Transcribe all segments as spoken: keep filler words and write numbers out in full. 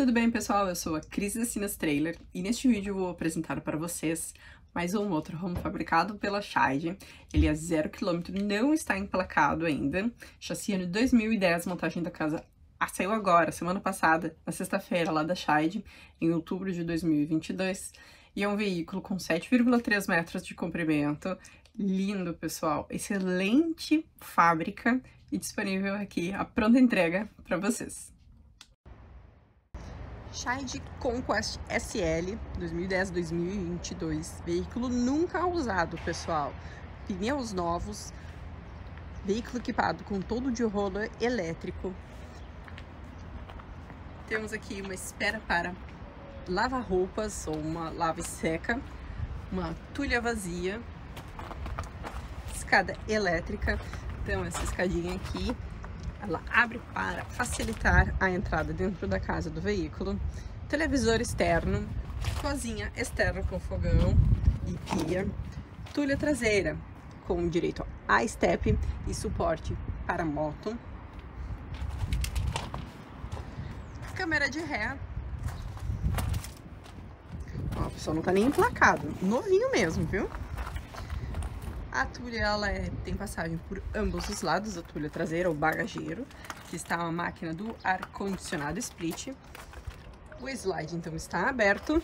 Tudo bem, pessoal? Eu sou a Cris da Sinas Trailer e neste vídeo eu vou apresentar para vocês mais um motorhome fabricado pela Scheid. Ele é zero quilômetro, não está emplacado ainda. Chassi ano dois mil e dez, montagem da casa ah, saiu agora, semana passada, na sexta-feira, lá da Scheid, em outubro de dois mil e vinte e dois. E é um veículo com sete vírgula três metros de comprimento. Lindo, pessoal! Excelente fábrica e disponível aqui a pronta entrega para vocês. Scheid Conquest S L dois mil e dez a dois mil e vinte e dois, veículo nunca usado, pessoal, pneus novos, veículo equipado com todo de roda elétrico. Temos aqui uma espera para lava-roupas ou uma lava e seca, uma tulha vazia, escada elétrica. Então essa escadinha aqui, ela abre para facilitar a entrada dentro da casa do veículo. Televisor externo, cozinha externa com fogão e pia. Tulha traseira com direito a step e suporte para moto. Câmera de ré. Ó, o pessoal não tá nem emplacado, novinho mesmo, viu? A tulha, ela é, tem passagem por ambos os lados da tulha traseira, ou bagageiro, que está a máquina do ar-condicionado split. O slide, então, está aberto.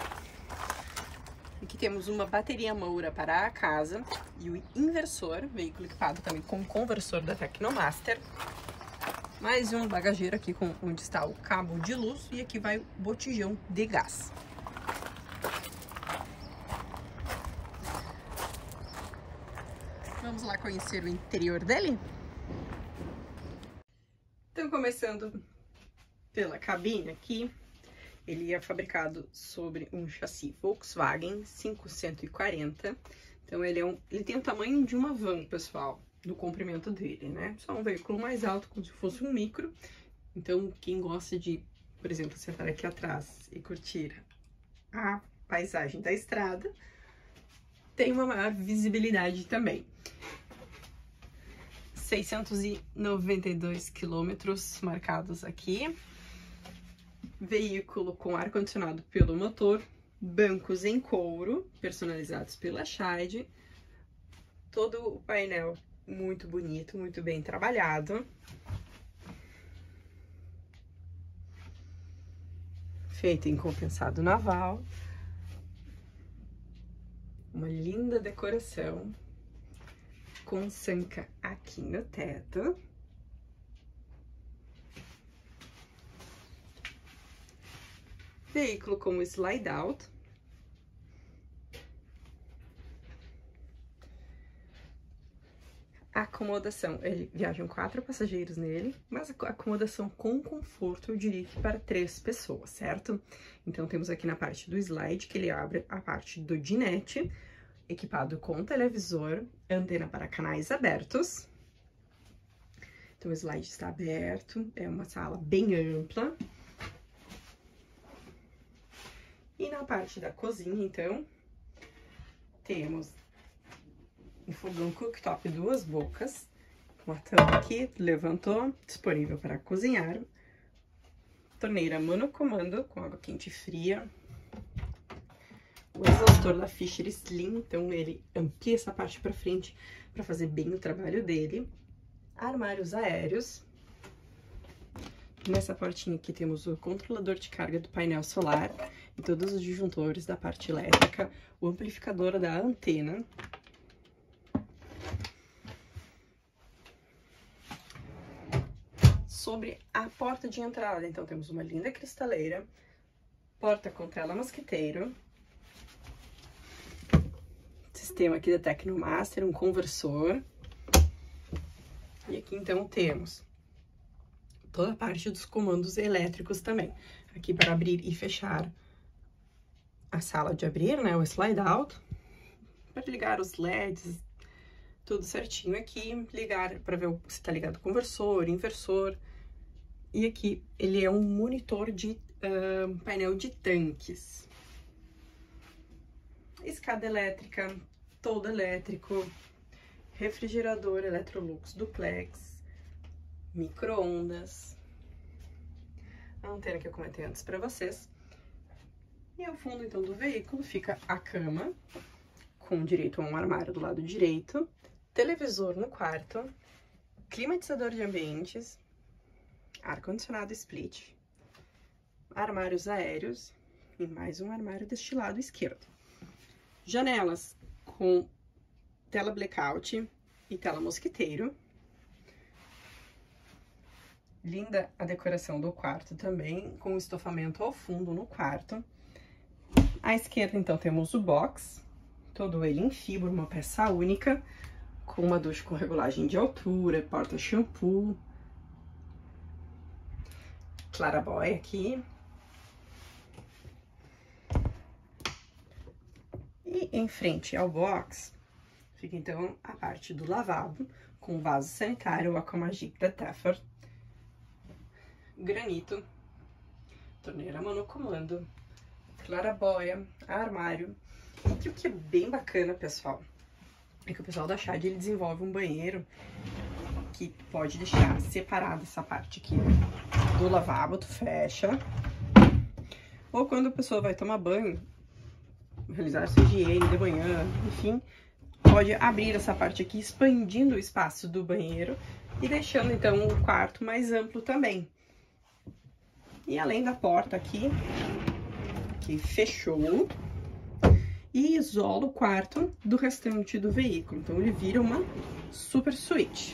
Aqui temos uma bateria Moura para a casa e o inversor, veículo equipado também com conversor da Tecnomaster. Mais um bagageiro aqui com, onde está o cabo de luz e aqui vai o botijão de gás. Vamos lá conhecer o interior dele? Então, começando pela cabine aqui, ele é fabricado sobre um chassi Volkswagen quinhentos e quarenta. Então, ele, é um, ele tem o tamanho de uma van, pessoal, no comprimento dele, né? Só um veículo mais alto, como se fosse um micro. Então, quem gosta de, por exemplo, sentar aqui atrás e curtir a paisagem da estrada, tem uma maior visibilidade também. seiscentos e noventa e dois quilômetros marcados aqui. Veículo com ar-condicionado pelo motor. Bancos em couro, personalizados pela Scheid. Todo o painel muito bonito, muito bem trabalhado. Feito em compensado naval. Uma linda decoração, com sanca aqui no teto. Veículo com slide out. A acomodação, ele viajam quatro passageiros nele, mas a acomodação com conforto, eu diria que para três pessoas, certo? Então, temos aqui na parte do slide, que ele abre a parte do dinette, equipado com televisor, antena para canais abertos. Então, o slide está aberto, é uma sala bem ampla. E na parte da cozinha, então, temos um fogão cooktop duas bocas, uma tampa aqui, levantou, disponível para cozinhar. Torneira monocomando com água quente e fria. O exaustor da Fischer Slim, então ele amplia essa parte para frente para fazer bem o trabalho dele. Armários aéreos. Nessa portinha aqui temos o controlador de carga do painel solar e todos os disjuntores da parte elétrica, o amplificador da antena. Sobre a porta de entrada, então, temos uma linda cristaleira, porta com tela mosquiteiro, sistema aqui da Tecnomaster, um conversor. E aqui, então, temos toda a parte dos comandos elétricos também. Aqui para abrir e fechar a sala de abrir, né, o slide out. Para ligar os L E Ds, tudo certinho aqui. Ligar para ver se está ligado o conversor, inversor. E aqui, ele é um monitor de uh, painel de tanques. Escada elétrica, todo elétrico, refrigerador Electrolux duplex, micro-ondas, a antena que eu comentei antes para vocês. E ao fundo, então, do veículo fica a cama, com direito a um armário do lado direito, televisor no quarto, climatizador de ambientes, ar-condicionado split, armários aéreos e mais um armário deste lado esquerdo. Janelas com tela blackout e tela mosquiteiro. Linda a decoração do quarto também, com estofamento ao fundo no quarto. À esquerda, então, temos o box, todo ele em fibra, uma peça única, com uma ducha com regulagem de altura, porta-shampoo, clarabóia aqui. E em frente ao box, fica então a parte do lavabo, com vaso sanitário Aquamagic da Teffer, granito, torneira monocomando, clarabóia, armário. E o que é bem bacana, pessoal, é que o pessoal da Chade, ele desenvolve um banheiro que pode deixar separado essa parte aqui do lavabo, tu fecha. Ou quando a pessoa vai tomar banho, realizar sua higiene de manhã, enfim, pode abrir essa parte aqui, expandindo o espaço do banheiro e deixando, então, o quarto mais amplo também. E além da porta aqui, que fechou e isola o quarto do restante do veículo. Então, ele vira uma super suíte.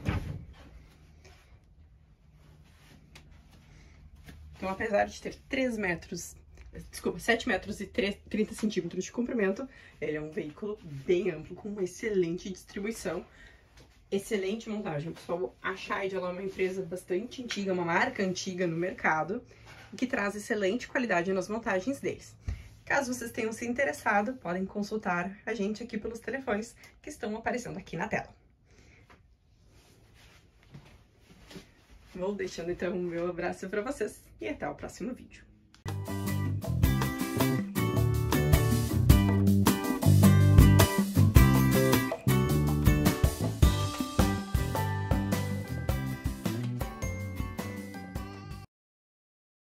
Então, apesar de ter três metros, desculpa, sete metros e trinta centímetros de comprimento, ele é um veículo bem amplo, com uma excelente distribuição, excelente montagem. Pessoal, a Chade, ela é uma empresa bastante antiga, uma marca antiga no mercado, que traz excelente qualidade nas montagens deles. Caso vocês tenham se interessado, podem consultar a gente aqui pelos telefones que estão aparecendo aqui na tela. Vou deixando então o meu abraço para vocês e até o próximo vídeo.